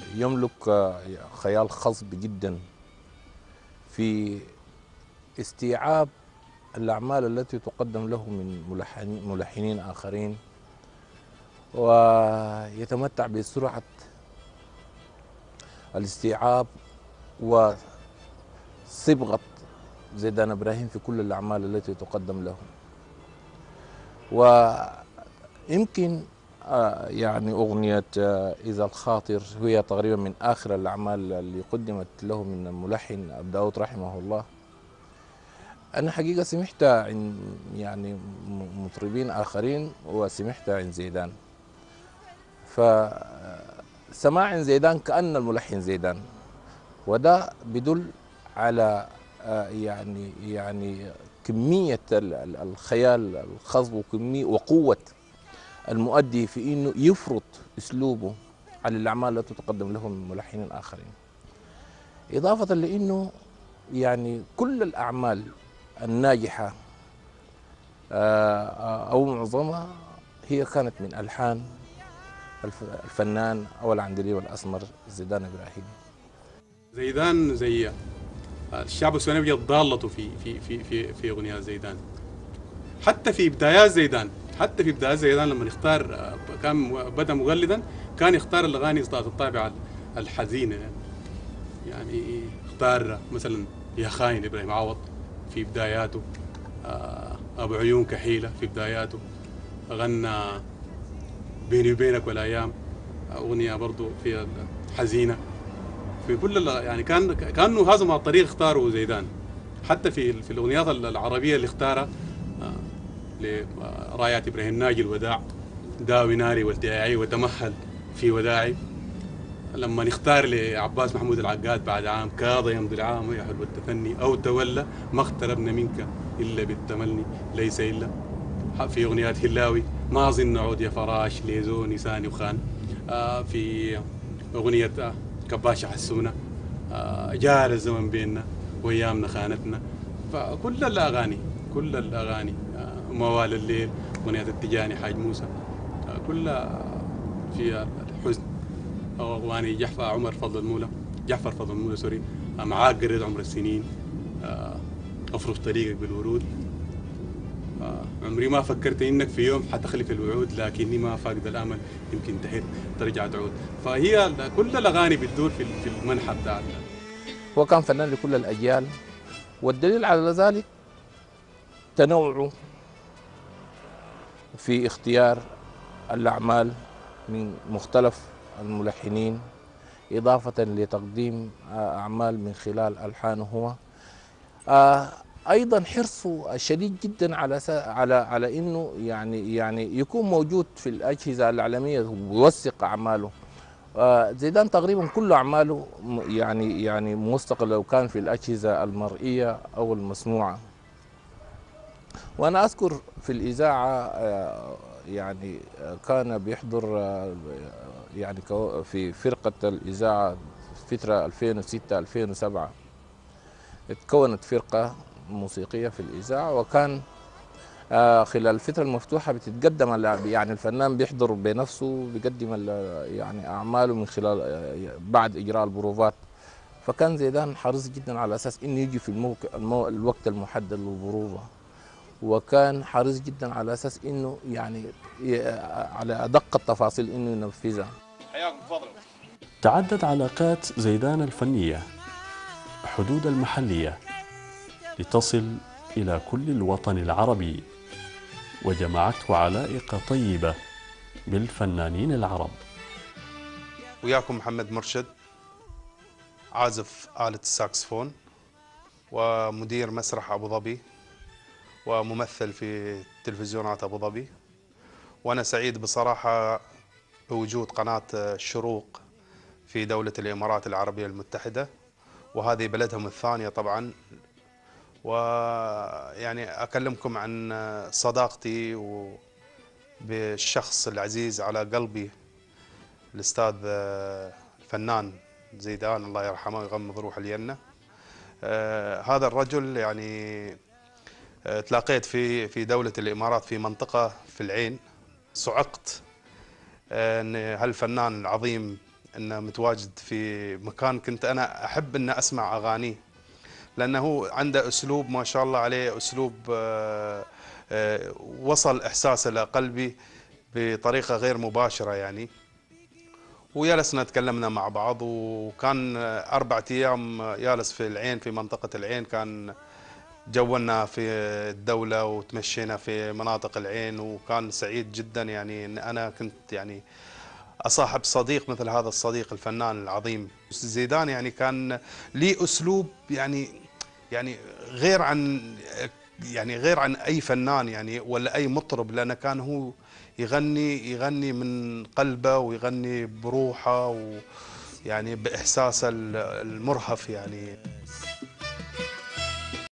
يملك خيال خصب جدا في استيعاب الأعمال التي تقدم له من ملحنين آخرين، ويتمتع بسرعة الاستيعاب وصبغة زيدان إبراهيم في كل الأعمال التي تقدم له. ويمكن يعني أغنية إذا الخاطر هي تقريبا من آخر الأعمال اللي قدمت له من الملحن أبو داود رحمه الله. أنا حقيقة سمعتها عن يعني مطربين آخرين وسمعتها عن زيدان، فسماع عن زيدان كأن الملحن زيدان، وده بدل على يعني كمية الخيال الخصب وكمية وقوة المؤدي في انه يفرض اسلوبه على الاعمال التي تقدم له من ملحنين اخرين، اضافه لانه يعني كل الاعمال الناجحه او معظمها هي كانت من الحان الفنان او العندليب الاسمر زيدان ابراهيم. زيدان زي الشعب السوداني بيجي ضالته في اغنيات زيدان. حتى في بدايات زيدان لما يختار كان بدا مقلدا، كان يختار الاغاني ذات الطابع الحزينه. يعني اختار مثلا يا خاين ابراهيم عوض في بداياته، ابو عيون كحيله في بداياته، غنى بيني وبينك والايام، اغنيه برضو في حزينه. في كل يعني كانه هذا ما الطريق اختاره زيدان. حتى في الاغنيات العربيه اللي اختارها لرايات ابراهيم ناجي الوداع، داوي ناري والتياعي وتمهل في وداعي. لما نختار لعباس محمود العقاد بعد عام كاظ يمضي العام ويحل التفني او تولى ما اقتربنا منك الا بالتمني ليس الا. في اغنيات هلاوي ما اظن نعود يا فراش ليزو نساني وخان. في اغنيه كباشه حسونه، جار الزمن بيننا وايامنا خانتنا. فكل الاغاني موال الليل، اغنيه التجاني حاج موسى، كلها في الحزن. اغاني جعفر فضل المولى سوري، معاك قريت عمر السنين، افرش طريقك بالورود، عمري ما فكرت انك في يوم حتخلف الوعود لكني ما فاقد الامل يمكن ترجع تعود. فهي كل الاغاني بتدور في المنحى بتاعنا. هو كان فنان لكل الاجيال، والدليل على ذلك تنوعه في اختيار الأعمال من مختلف الملحنين، إضافة لتقديم أعمال من خلال ألحانه هو. أيضا حرصه الشديد جدا على إنه يعني يكون موجود في الأجهزة الإعلامية ويوثق أعماله. زيدان تقريبا كل أعماله يعني موثقة، لو كان في الأجهزة المرئية أو المسموعة. وأنا أذكر في الإذاعة يعني كان بيحضر يعني في فرقة الإذاعة فترة 2006 2007 اتكونت فرقة موسيقية في الإذاعة، وكان خلال الفترة المفتوحة بتتقدم يعني الفنان بيحضر بنفسه بيقدم يعني أعماله من خلال بعد إجراء البروفات. فكان زيدان حريص جدا على أساس إنه يجي في الوقت المحدد للبروفة، وكان حريص جدا على اساس انه يعني على ادق التفاصيل انه ينفذها. حياكم تفضلوا. تعدت علاقات زيدان الفنية حدود المحلية لتصل إلى كل الوطن العربي، وجمعته علائق طيبة بالفنانين العرب. وياكم محمد مرشد، عازف آلة الساكسفون ومدير مسرح أبو ظبي وممثل في تلفزيونات أبو ظبي. وأنا سعيد بصراحة بوجود قناة الشروق في دولة الإمارات العربية المتحدة، وهذه بلدهم الثانية طبعا. ويعني أكلمكم عن صداقتي بالشخص العزيز على قلبي، الأستاذ الفنان زيدان الله يرحمه ويغمض روح الجنة. هذا الرجل يعني تلاقيت في دولة الإمارات في منطقة في العين، صعقت أن هالفنان العظيم انه متواجد في مكان كنت انا احب ان اسمع اغانيه، لانه عنده اسلوب ما شاء الله عليه، اسلوب وصل احساسه لقلبي بطريقه غير مباشره يعني. وجلسنا تكلمنا مع بعض، وكان 4 أيام جالس في العين، في منطقة العين. كان جولنا في الدولة وتمشينا في مناطق العين، وكان سعيد جدا يعني ان انا كنت يعني اصاحب صديق مثل هذا الصديق الفنان العظيم زيدان. يعني كان لي اسلوب يعني غير عن غير عن اي فنان يعني ولا اي مطرب، لانه كان هو يغني من قلبه ويغني بروحه ويعني باحساسه المرهف يعني.